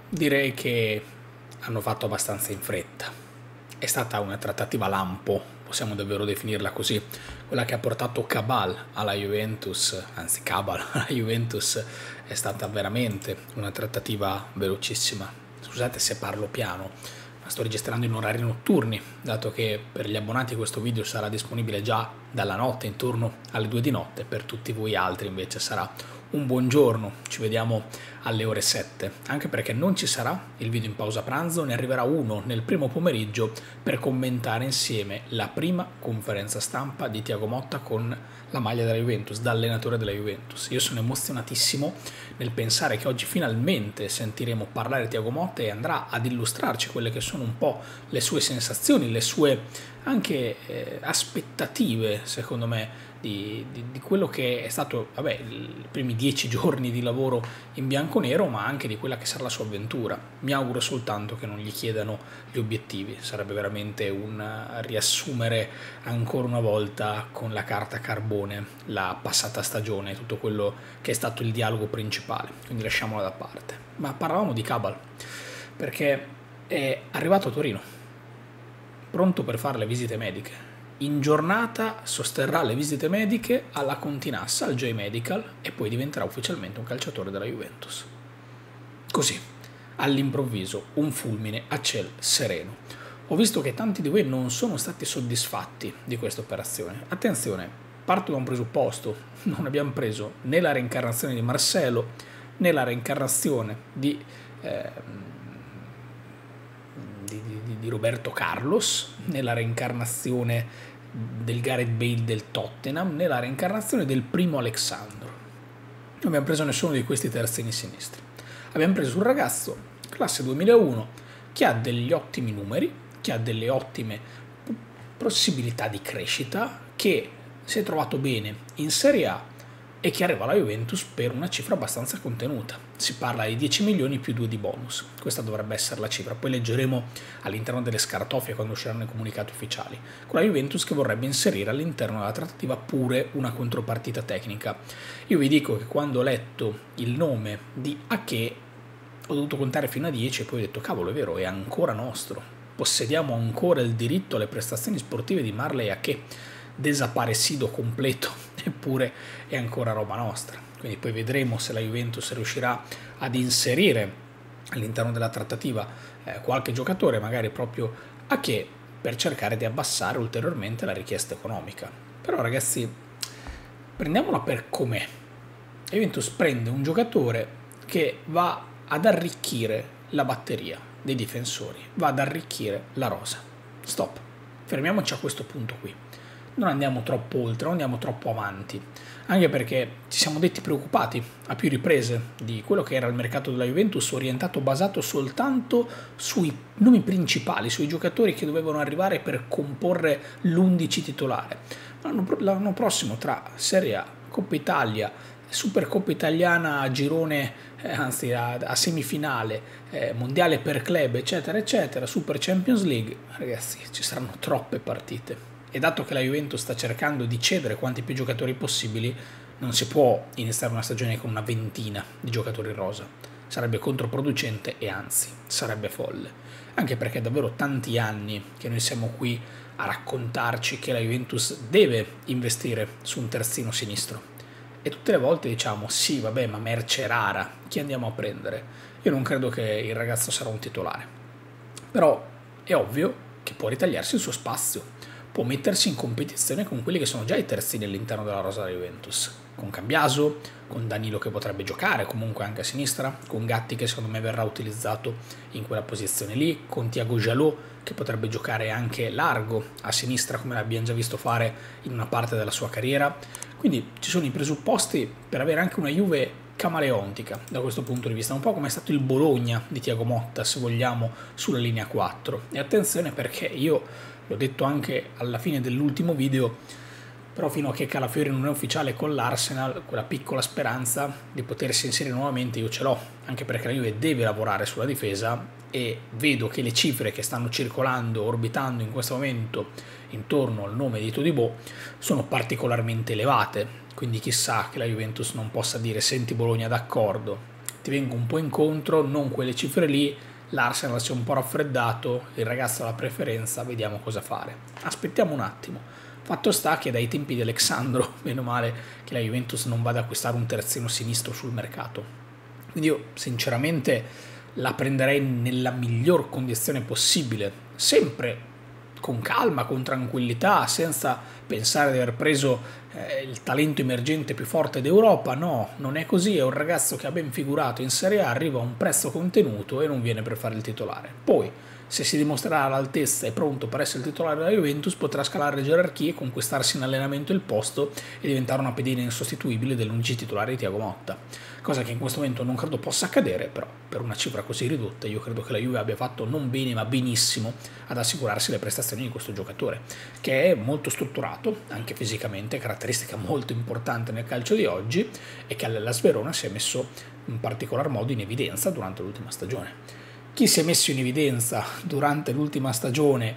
Direi che hanno fatto abbastanza in fretta. È stata una trattativa lampo, possiamo davvero definirla così, quella che ha portato Cabal alla Juventus, anzi Cabal alla Juventus è stata veramente una trattativa velocissima. Scusate se parlo piano, ma sto registrando in orari notturni, dato che per gli abbonati questo video sarà disponibile già dalla notte, intorno alle 2 di notte, per tutti voi altri invece sarà un buongiorno, ci vediamo alle ore 7, anche perché non ci sarà il video in pausa pranzo, ne arriverà uno nel primo pomeriggio per commentare insieme la prima conferenza stampa di Thiago Motta con la maglia della Juventus, da allenatore della Juventus. Io sono emozionatissimo nel pensare che oggi finalmente sentiremo parlare di Thiago Motta e andrà ad illustrarci quelle che sono un po' le sue sensazioni, le sue anche aspettative, secondo me, di quello che è stato, i primi 10 giorni di lavoro in bianconero, ma anche di quella che sarà la sua avventura. Mi auguro soltanto che non gli chiedano gli obiettivi, sarebbe veramente un riassumere ancora una volta con la carta carbone la passata stagione, tutto quello che è stato il dialogo principale, quindi lasciamola da parte. Ma parlavamo di Cabal, perché è arrivato a Torino, pronto per fare le visite mediche. In giornata sosterrà le visite mediche alla Continassa, al J-Medical, e poi diventerà ufficialmente un calciatore della Juventus. Così, all'improvviso, un fulmine a ciel sereno. Ho visto che tanti di voi non sono stati soddisfatti di questa operazione. Attenzione, parto da un presupposto: non abbiamo preso né la reincarnazione di Marcelo né la reincarnazione di Roberto Carlos, nella reincarnazione del Gareth Bale del Tottenham, nella reincarnazione del primo Alexandro. Non abbiamo preso nessuno di questi terzini sinistri. Abbiamo preso un ragazzo, classe 2001, che ha degli ottimi numeri, che ha delle ottime possibilità di crescita, che si è trovato bene in Serie A e che arriva alla Juventus per una cifra abbastanza contenuta. Si parla di 10 milioni più 2 di bonus. Questa dovrebbe essere la cifra. Poi leggeremo all'interno delle scartoffie quando usciranno i comunicati ufficiali. Con la Juventus che vorrebbe inserire all'interno della trattativa pure una contropartita tecnica. Io vi dico che quando ho letto il nome di Ake ho dovuto contare fino a 10 e poi ho detto cavolo, è vero, è ancora nostro. Possediamo ancora il diritto alle prestazioni sportive di Marley Ake. Desaparecido completo, eppure è ancora roba nostra. Quindi poi vedremo se la Juventus riuscirà ad inserire all'interno della trattativa qualche giocatore, magari proprio Ake, per cercare di abbassare ulteriormente la richiesta economica. Però ragazzi, prendiamola per com'è. La Juventus prende un giocatore che va ad arricchire la batteria dei difensori, va ad arricchire la rosa. Stop, fermiamoci a questo punto qui. Non andiamo troppo oltre, non andiamo troppo avanti, anche perché ci siamo detti preoccupati a più riprese di quello che era il mercato della Juventus, orientato, basato soltanto sui nomi principali, sui giocatori che dovevano arrivare per comporre l'11 titolare. L'anno prossimo, tra Serie A, Coppa Italia, Supercoppa Italiana a girone, anzi a semifinale, mondiale per club, eccetera, eccetera, Super Champions League, ragazzi, ci saranno troppe partite. E dato che la Juventus sta cercando di cedere quanti più giocatori possibili, non si può iniziare una stagione con una ventina di giocatori rosa. Sarebbe controproducente e anzi sarebbe folle. Anche perché è davvero tanti anni che noi siamo qui a raccontarci che la Juventus deve investire su un terzino sinistro. E tutte le volte diciamo sì, vabbè, ma merce rara, chi andiamo a prendere? Io non credo che il ragazzo sarà un titolare. Però è ovvio che può ritagliarsi il suo spazio. Può mettersi in competizione con quelli che sono già i terzini all'interno della rosa della Juventus, con Cambiaso, con Danilo che potrebbe giocare comunque anche a sinistra, con Gatti che secondo me verrà utilizzato in quella posizione lì, con Thiago Jalot che potrebbe giocare anche largo a sinistra come l'abbiamo già visto fare in una parte della sua carriera. Quindi ci sono i presupposti per avere anche una Juve camaleontica da questo punto di vista, un po' come è stato il Bologna di Thiago Motta, se vogliamo, sulla linea 4. E attenzione, perché io l'ho detto anche alla fine dell'ultimo video, però fino a che Calafiori non è ufficiale con l'Arsenal, quella piccola speranza di potersi inserire nuovamente io ce l'ho, anche perché la Juve deve lavorare sulla difesa e vedo che le cifre che stanno circolando, orbitando in questo momento intorno al nome di Todibo sono particolarmente elevate, quindi chissà che la Juventus non possa dire senti Bologna, d'accordo, ti vengo un po' incontro, non quelle cifre lì, l'Arsenal si è un po' raffreddato, il ragazzo ha la preferenza, vediamo cosa fare. Aspettiamo un attimo. Fatto sta che dai tempi di Alexandro, meno male che la Juventus non vada ad acquistare un terzino sinistro sul mercato. Quindi io sinceramente la prenderei nella miglior condizione possibile, sempre con calma, con tranquillità, senza pensare di aver preso il talento emergente più forte d'Europa. No, non è così, è un ragazzo che ha ben figurato in Serie A, arriva a un prezzo contenuto e non viene per fare il titolare. Poi, se si dimostrerà all'altezza e pronto per essere il titolare della Juventus, potrà scalare le gerarchie, conquistarsi in allenamento il posto e diventare una pedina insostituibile dell'11 titolare di Thiago Motta. Cosa che in questo momento non credo possa accadere, però per una cifra così ridotta io credo che la Juve abbia fatto non bene ma benissimo ad assicurarsi le prestazioni di questo giocatore, che è molto strutturato, anche fisicamente, caratteristica molto importante nel calcio di oggi, e che all'Hellas Verona si è messo in particolar modo in evidenza durante l'ultima stagione. Chi si è messo in evidenza durante l'ultima stagione,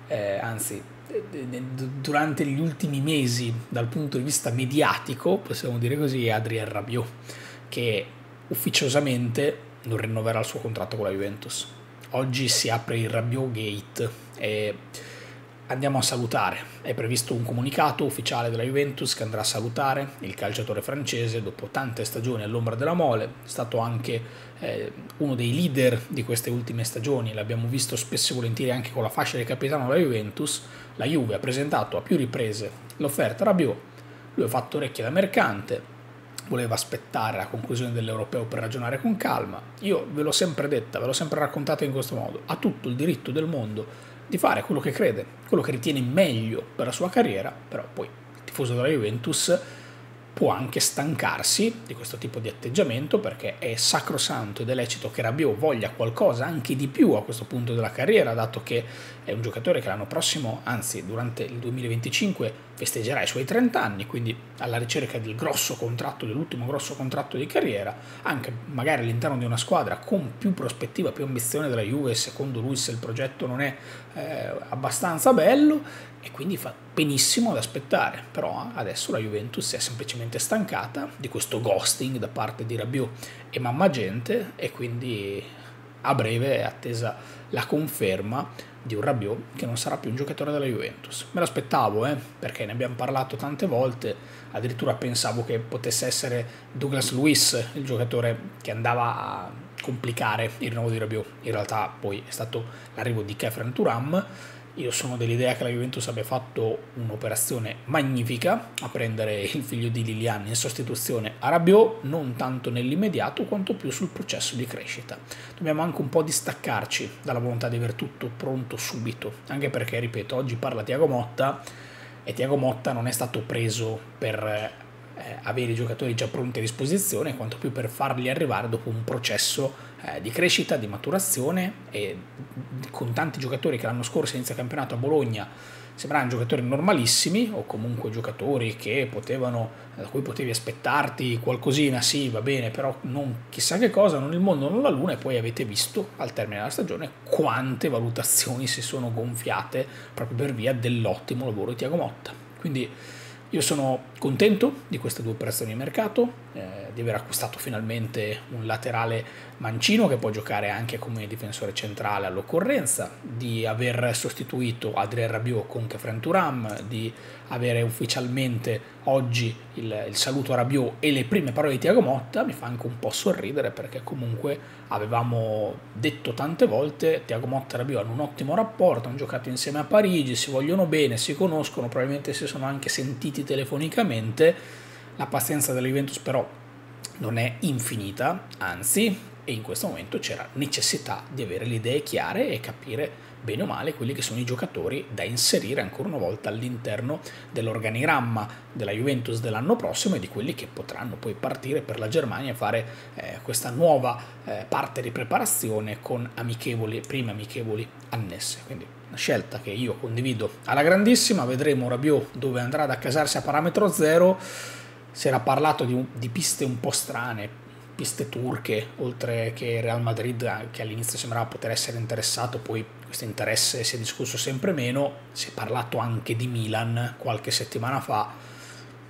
durante gli ultimi mesi dal punto di vista mediatico, possiamo dire così, è Adrien Rabiot, che ufficiosamente non rinnoverà il suo contratto con la Juventus. Oggi si apre il Rabiot Gate e andiamo a salutare. È previsto un comunicato ufficiale della Juventus che andrà a salutare il calciatore francese dopo tante stagioni all'ombra della mole. È stato anche uno dei leader di queste ultime stagioni, l'abbiamo visto spesso e volentieri anche con la fascia di capitano della Juventus. La Juve ha presentato a più riprese l'offerta Rabiot, lui ha fatto orecchie da mercante, voleva aspettare la conclusione dell'Europeo per ragionare con calma. Io ve l'ho sempre detta, ve l'ho sempre raccontata in questo modo: ha tutto il diritto del mondo di fare quello che crede, quello che ritiene meglio per la sua carriera, però poi il tifoso della Juventus può anche stancarsi di questo tipo di atteggiamento, perché è sacrosanto ed è lecito che Rabiot voglia qualcosa anche di più a questo punto della carriera, dato che è un giocatore che l'anno prossimo, anzi durante il 2025, festeggerà i suoi 30 anni, quindi alla ricerca del grosso contratto, dell'ultimo grosso contratto di carriera, anche magari all'interno di una squadra con più prospettiva, più ambizione della Juve, secondo lui, se il progetto non è abbastanza bello, e quindi fa benissimo ad aspettare. Però adesso la Juventus si è semplicemente stancata di questo ghosting da parte di Rabiot e mamma gente, e quindi a breve è attesa la conferma di un Rabiot che non sarà più un giocatore della Juventus. Me l'aspettavo, perché ne abbiamo parlato tante volte, addirittura pensavo che potesse essere Douglas Luiz il giocatore che andava a complicare il rinnovo di Rabiot. In realtà poi è stato l'arrivo di Khéphren Thuram. Io sono dell'idea che la Juventus abbia fatto un'operazione magnifica a prendere il figlio di Lilian in sostituzione a Rabiot, non tanto nell'immediato quanto più sul processo di crescita. Dobbiamo anche un po' distaccarci dalla volontà di aver tutto pronto subito, anche perché, ripeto, oggi parla Thiago Motta e Thiago Motta non è stato preso per avere i giocatori già pronti a disposizione, quanto più per farli arrivare dopo un processo di crescita, di maturazione, e con tanti giocatori che l'anno scorso inizia campionato a Bologna sembravano giocatori normalissimi, o comunque giocatori che da cui potevi aspettarti qualcosina, sì, va bene, però non chissà che cosa, non il mondo, non la luna, e poi avete visto al termine della stagione quante valutazioni si sono gonfiate proprio per via dell'ottimo lavoro di Thiago Motta. Quindi io sono contento di queste due operazioni di mercato, di aver acquistato finalmente un laterale mancino che può giocare anche come difensore centrale all'occorrenza, di aver sostituito Adrien Rabiot con Khéphren Thuram, di avere ufficialmente oggi il saluto a Rabiot e le prime parole di Thiago Motta. Mi fa anche un po' sorridere, perché comunque avevamo detto tante volte Thiago Motta e Rabiot hanno un ottimo rapporto, hanno giocato insieme a Parigi, si vogliono bene, si conoscono, probabilmente si sono anche sentiti telefonicamente. La pazienza della Juventus però non è infinita, anzi, e in questo momento c'era necessità di avere le idee chiare e capire bene o male quelli che sono i giocatori da inserire ancora una volta all'interno dell'organigramma della Juventus dell'anno prossimo, e di quelli che potranno poi partire per la Germania e fare questa nuova parte di preparazione con prime amichevoli annesse. Quindi una scelta che io condivido alla grandissima. Vedremo Rabiot dove andrà ad accasarsi a parametro zero. Si era parlato di piste un po' strane, piste turche, oltre che Real Madrid, che all'inizio sembrava poter essere interessato, poi questo interesse si è discusso sempre meno. Si è parlato anche di Milan qualche settimana fa.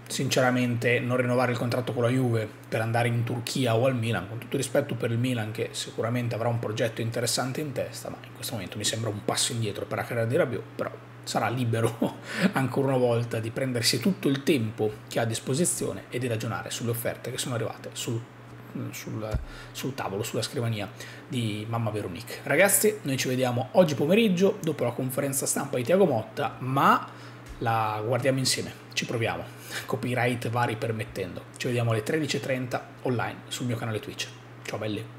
sinceramente non rinnovare il contratto con la Juve per andare in Turchia o al Milan, con tutto rispetto per il Milan che sicuramente avrà un progetto interessante in testa, ma in questo momento mi sembra un passo indietro per la carriera di Rabiot, però sarà libero ancora una volta di prendersi tutto il tempo che ha a disposizione e di ragionare sulle offerte che sono arrivate sul tavolo, sulla scrivania di mamma Veronique. Ragazzi, noi ci vediamo oggi pomeriggio dopo la conferenza stampa di Thiago Motta, ma la guardiamo insieme, ci proviamo, copyright vari permettendo. Ci vediamo alle 13:30 online sul mio canale Twitch. Ciao belli!